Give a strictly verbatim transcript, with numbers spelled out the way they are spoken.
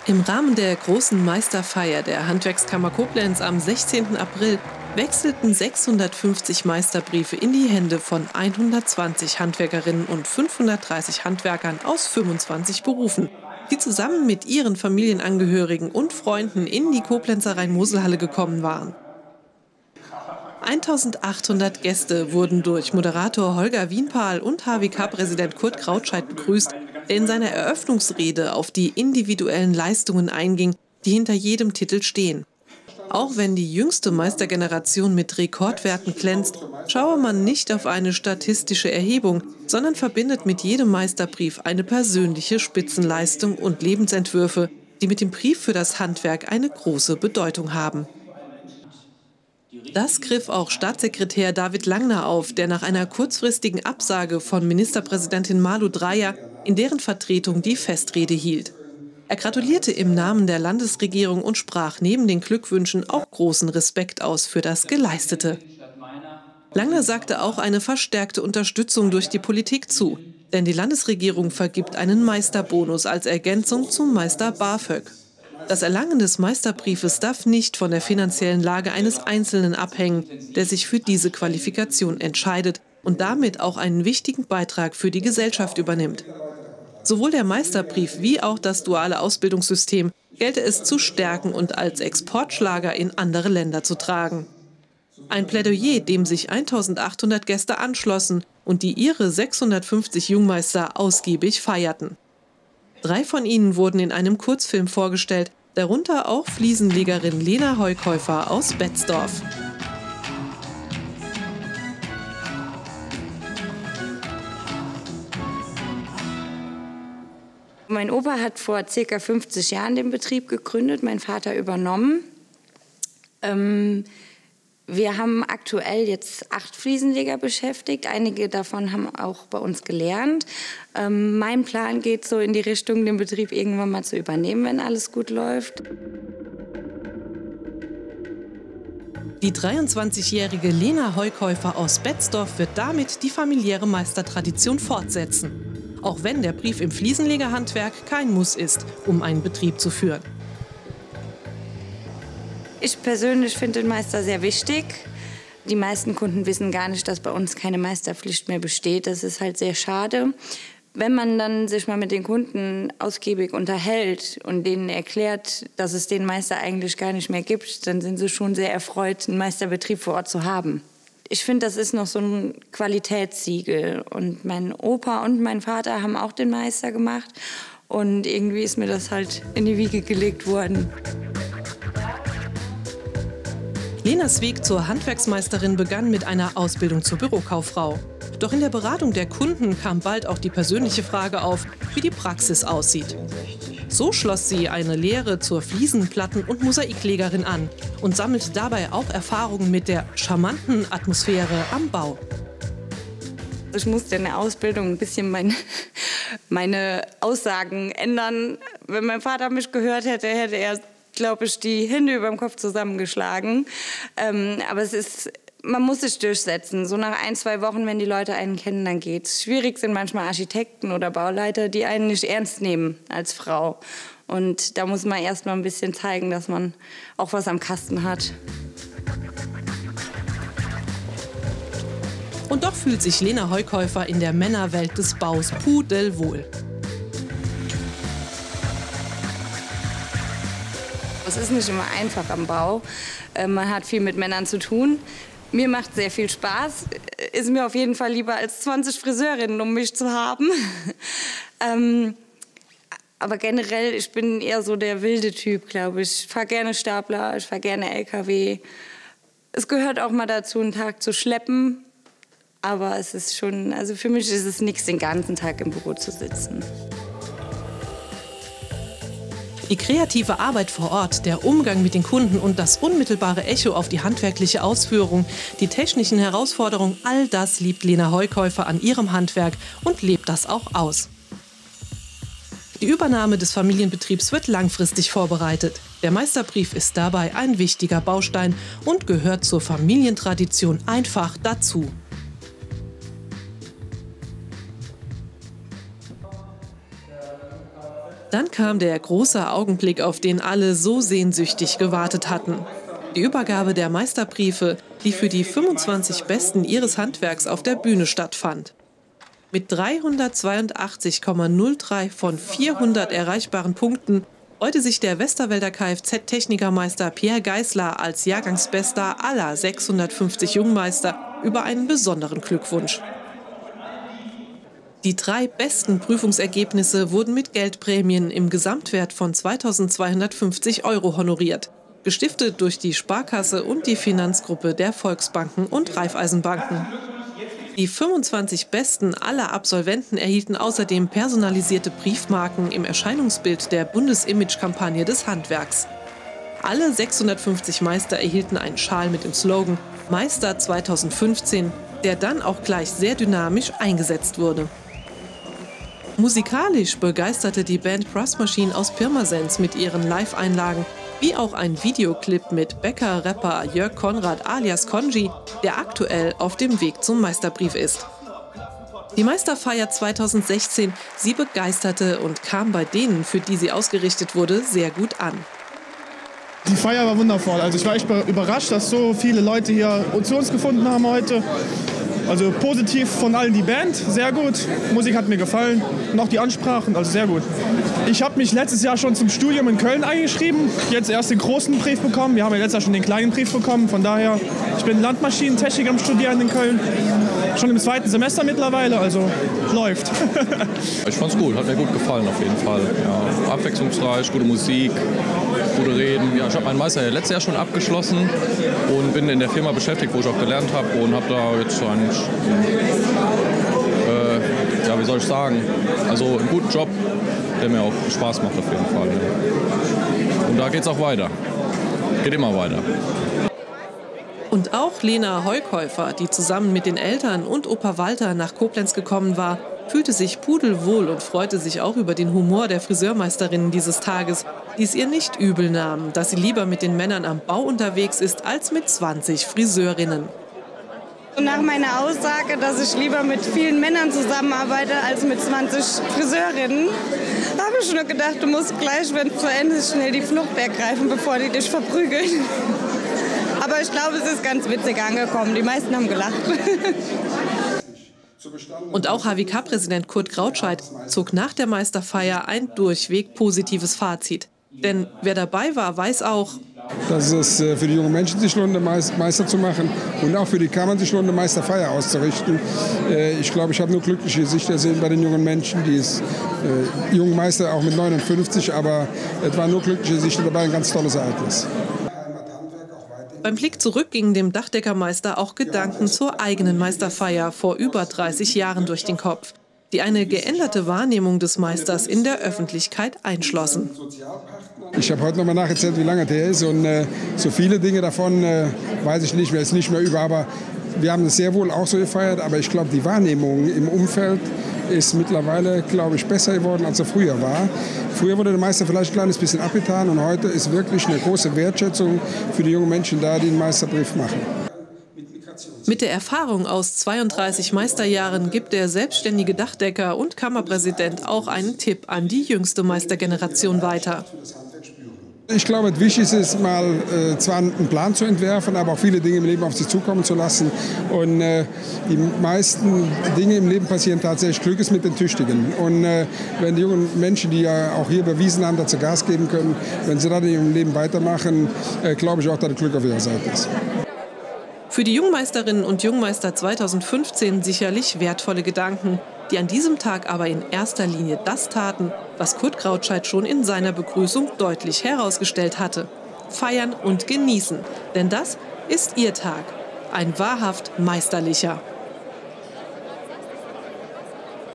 Im Rahmen der großen Meisterfeier der Handwerkskammer Koblenz am sechzehnten April wechselten sechshundertfünfzig Meisterbriefe in die Hände von hundertzwanzig Handwerkerinnen und fünfhundertdreißig Handwerkern aus fünfundzwanzig Berufen, die zusammen mit ihren Familienangehörigen und Freunden in die Koblenzer Rhein-Mosel-Halle gekommen waren. eintausendachthundert Gäste wurden durch Moderator Holger Wienpahl und H W K-Präsident Kurt Krautscheidt begrüßt, der in seiner Eröffnungsrede auf die individuellen Leistungen einging, die hinter jedem Titel stehen. Auch wenn die jüngste Meistergeneration mit Rekordwerten glänzt, schaue man nicht auf eine statistische Erhebung, sondern verbindet mit jedem Meisterbrief eine persönliche Spitzenleistung und Lebensentwürfe, die mit dem Brief für das Handwerk eine große Bedeutung haben. Das griff auch Staatssekretär David Langner auf, der nach einer kurzfristigen Absage von Ministerpräsidentin Malu Dreyer in deren Vertretung die Festrede hielt. Er gratulierte im Namen der Landesregierung und sprach neben den Glückwünschen auch großen Respekt aus für das Geleistete. Langner sagte auch eine verstärkte Unterstützung durch die Politik zu, denn die Landesregierung vergibt einen Meisterbonus als Ergänzung zum Meister BAföG. Das Erlangen des Meisterbriefes darf nicht von der finanziellen Lage eines Einzelnen abhängen, der sich für diese Qualifikation entscheidet und damit auch einen wichtigen Beitrag für die Gesellschaft übernimmt. Sowohl der Meisterbrief wie auch das duale Ausbildungssystem gelte es zu stärken und als Exportschlager in andere Länder zu tragen. Ein Plädoyer, dem sich eintausendachthundert Gäste anschlossen und die ihre sechshundertfünfzig Jungmeister ausgiebig feierten. Drei von ihnen wurden in einem Kurzfilm vorgestellt, darunter auch Fliesenlegerin Lena Heukäufer aus Betzdorf. Mein Opa hat vor ca. fünfzig Jahren den Betrieb gegründet, mein Vater übernommen. Ähm, wir haben aktuell jetzt acht Fliesenleger beschäftigt. Einige davon haben auch bei uns gelernt. Ähm, mein Plan geht so in die Richtung, den Betrieb irgendwann mal zu übernehmen, wenn alles gut läuft. Die dreiundzwanzigjährige Lena Heukäufer aus Betzdorf wird damit die familiäre Meistertradition fortsetzen. Auch wenn der Brief im Fliesenlegerhandwerk kein Muss ist, um einen Betrieb zu führen. Ich persönlich finde den Meister sehr wichtig. Die meisten Kunden wissen gar nicht, dass bei uns keine Meisterpflicht mehr besteht. Das ist halt sehr schade. Wenn man dann sich mal mit den Kunden ausgiebig unterhält und denen erklärt, dass es den Meister eigentlich gar nicht mehr gibt, dann sind sie schon sehr erfreut, einen Meisterbetrieb vor Ort zu haben. Ich finde, das ist noch so ein Qualitätssiegel. Und mein Opa und mein Vater haben auch den Meister gemacht. Und irgendwie ist mir das halt in die Wiege gelegt worden. Lenas Weg zur Handwerksmeisterin begann mit einer Ausbildung zur Bürokauffrau. Doch in der Beratung der Kunden kam bald auch die persönliche Frage auf, wie die Praxis aussieht. So schloss sie eine Lehre zur Fliesenplatten- und Mosaiklegerin an und sammelte dabei auch Erfahrungen mit der charmanten Atmosphäre am Bau. Ich musste in der Ausbildung ein bisschen mein, meine Aussagen ändern. Wenn mein Vater mich gehört hätte, hätte er, glaube ich, die Hände über dem Kopf zusammengeschlagen. Ähm, aber es ist, man muss sich durchsetzen. So nach ein, zwei Wochen, wenn die Leute einen kennen, dann geht's. Schwierig sind manchmal Architekten oder Bauleiter, die einen nicht ernst nehmen als Frau. Und da muss man erst mal ein bisschen zeigen, dass man auch was am Kasten hat. Und doch fühlt sich Lena Heukäufer in der Männerwelt des Baus pudelwohl. Es ist nicht immer einfach am Bau. Man hat viel mit Männern zu tun. Mir macht sehr viel Spaß. Ist mir auf jeden Fall lieber als zwanzig Friseurinnen um mich zu haben. ähm, aber generell, ich bin eher so der wilde Typ, glaube ich. Ich fahre gerne Stapler, ich fahre gerne L K W. Es gehört auch mal dazu, einen Tag zu schleppen. Aber es ist schon, also für mich ist es nichts, den ganzen Tag im Büro zu sitzen. Die kreative Arbeit vor Ort, der Umgang mit den Kunden und das unmittelbare Echo auf die handwerkliche Ausführung, die technischen Herausforderungen, all das liebt Lena Heukäufer an ihrem Handwerk und lebt das auch aus. Die Übernahme des Familienbetriebs wird langfristig vorbereitet. Der Meisterbrief ist dabei ein wichtiger Baustein und gehört zur Familientradition einfach dazu. Dann kam der große Augenblick, auf den alle so sehnsüchtig gewartet hatten. Die Übergabe der Meisterbriefe, die für die fünfundzwanzig Besten ihres Handwerks auf der Bühne stattfand. Mit dreihundertzweiundachtzig Komma null drei von vierhundert erreichbaren Punkten freute sich der Westerwälder Kfz-Technikermeister Pierre Geisler als Jahrgangsbester aller sechshundertfünfzig Jungmeister über einen besonderen Glückwunsch. Die drei besten Prüfungsergebnisse wurden mit Geldprämien im Gesamtwert von zweitausendzweihundertfünfzig Euro honoriert, gestiftet durch die Sparkasse und die Finanzgruppe der Volksbanken und Raiffeisenbanken. Die fünfundzwanzig Besten aller Absolventen erhielten außerdem personalisierte Briefmarken im Erscheinungsbild der Bundesimage-Kampagne des Handwerks. Alle sechshundertfünfzig Meister erhielten einen Schal mit dem Slogan Meister zweitausendfünfzehn, der dann auch gleich sehr dynamisch eingesetzt wurde. Musikalisch begeisterte die Band Brass Machine aus Pirmasens mit ihren Live-Einlagen, wie auch ein Videoclip mit Bäcker-Rapper Jörg Konrad alias Konji, der aktuell auf dem Weg zum Meisterbrief ist. Die Meisterfeier zweitausendsechzehn, sie begeisterte und kam bei denen, für die sie ausgerichtet wurde, sehr gut an. Die Feier war wundervoll. Also ich war echt überrascht, dass so viele Leute hier zu uns gefunden haben heute. Also positiv von allen die Band, sehr gut. Musik hat mir gefallen, noch die Ansprachen, also sehr gut. Ich habe mich letztes Jahr schon zum Studium in Köln eingeschrieben, jetzt erst den großen Brief bekommen. Wir haben ja letztes Jahr schon den kleinen Brief bekommen, von daher, ich bin Landmaschinentechnik am Studieren in Köln. Schon im zweiten Semester mittlerweile, also läuft. Ich fand's gut, hat mir gut gefallen auf jeden Fall. Ja, abwechslungsreich, gute Musik, gute Reden. Ja, ich habe meinen Meister ja letztes Jahr schon abgeschlossen und bin in der Firma beschäftigt, wo ich auch gelernt habe und habe da jetzt einen, äh, ja, wie soll ich sagen, also einen guten Job, der mir auch Spaß macht auf jeden Fall. Und da geht's auch weiter, geht immer weiter. Und auch Lena Heukäufer, die zusammen mit den Eltern und Opa Walter nach Koblenz gekommen war, fühlte sich pudelwohl und freute sich auch über den Humor der Friseurmeisterinnen dieses Tages, die es ihr nicht übel nahmen, dass sie lieber mit den Männern am Bau unterwegs ist als mit zwanzig Friseurinnen. Nach meiner Aussage, dass ich lieber mit vielen Männern zusammenarbeite als mit zwanzig Friseurinnen, habe ich nur gedacht, du musst gleich, wenn es zu Ende ist, schnell die Flucht ergreifen, bevor die dich verprügeln. Aber ich glaube, es ist ganz witzig angekommen. Die meisten haben gelacht. Und auch H W K-Präsident Kurt Krautscheit zog nach der Meisterfeier ein durchweg positives Fazit. Denn wer dabei war, weiß auch, dass es für die jungen Menschen sich lohnt, Meister zu machen und auch für die Kammern sich lohnt, eine Meisterfeier auszurichten. Ich glaube, ich habe nur glückliche Gesichter gesehen bei den jungen Menschen, die ist äh, jungen Meister auch mit neunundfünfzig, aber es waren nur glückliche Gesichter dabei, ein ganz tolles Ereignis. Beim Blick zurück gingen dem Dachdeckermeister auch Gedanken zur eigenen Meisterfeier vor über dreißig Jahren durch den Kopf, die eine geänderte Wahrnehmung des Meisters in der Öffentlichkeit einschlossen. Ich habe heute noch mal nachgezählt, wie lange der ist, und äh, so viele Dinge davon äh, weiß ich nicht mehr, ist nicht mehr über, aber wir haben es sehr wohl auch so gefeiert, aber ich glaube, die Wahrnehmung im Umfeld ist mittlerweile, glaube ich, besser geworden, als er früher war. Früher wurde der Meister vielleicht ein kleines bisschen abgetan und heute ist wirklich eine große Wertschätzung für die jungen Menschen da, die den Meisterbrief machen. Mit der Erfahrung aus zweiunddreißig Meisterjahren gibt der selbstständige Dachdecker und Kammerpräsident auch einen Tipp an die jüngste Meistergeneration weiter. Ich glaube, wichtig ist mal äh, zwar einen Plan zu entwerfen, aber auch viele Dinge im Leben auf sich zukommen zu lassen. Und äh, die meisten Dinge im Leben passieren tatsächlich. Glück ist mit den Tüchtigen. Und äh, wenn die jungen Menschen, die ja auch hier bewiesen haben, dass sie Gas geben können, wenn sie dann in ihrem Leben weitermachen, äh, glaube ich auch, dass das Glück auf ihrer Seite ist. Für die Jungmeisterinnen und Jungmeister zweitausendfünfzehn sicherlich wertvolle Gedanken, die an diesem Tag aber in erster Linie das taten, was Kurt Krautscheit schon in seiner Begrüßung deutlich herausgestellt hatte: Feiern und genießen, denn das ist ihr Tag, ein wahrhaft meisterlicher.